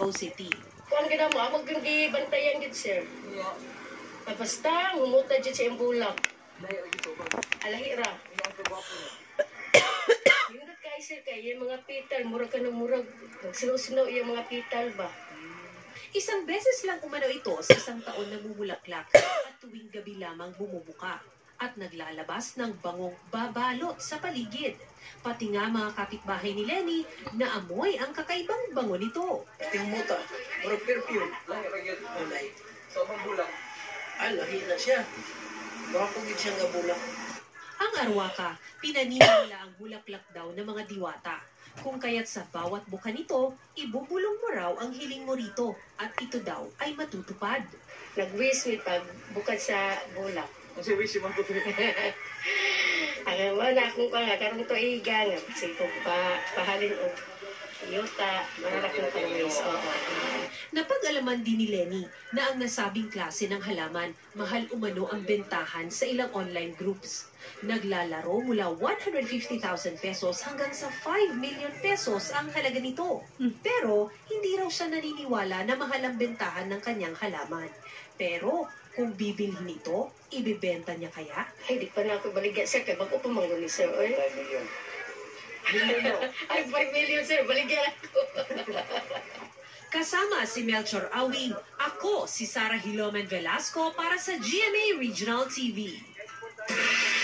Davao City. Kung gina mo, ako kung gibantayan gid sir. Basta, ngumuta dyan sa iyong bulak. Alahira. Yung kay sir, kaya yung mga pital, murag ka ng murag. Nagsinaw-sinaw yung mga pital ba? Isang beses lang umano ito sa isang taon na bumulaklak at tuwing gabi lamang bumubuka at naglalabas ng bangong babalot sa paligid. Pati nga mga kapitbahay ni Lenny na amoy ang kakaibang bango nito. Tingmuta, murag perfume. Ulay. So, ang bulak? Lahi na siya. Baka kung siya nga bulak. Ang arwaka, pinaniniwala ang bulaklak daw ng mga diwata. Kung kaya't sa bawat buka nito, ibubulong mo raw ang hiling mo rito at ito daw ay matutupad. Nag-wish me pag bukad sa bulak. Kasi wish mo matutupad. Ang wala akong karon to igang. Kasi kung pahalin o yuta, marala kong pang-wish. Napag-alaman din ni Lenny na ang nasabing klase ng halaman, mahal umano ang bentahan sa ilang online groups. Naglalaro mula 150,000 pesos hanggang sa 5 million pesos ang halaga nito. Pero hindi raw siya naniniwala na mahal ang bentahan ng kanyang halaman. Pero kung bibilhin ito, ibibenta niya kaya? Ay, di pa na ako baligyan sir. Kaya bago pa mangguni sir. 5 million. Ay, 5 million sir. Baligyan ako. Kasama si Melchor Awing, ako si Sarah Hilomen Velasco para sa GMA Regional TV.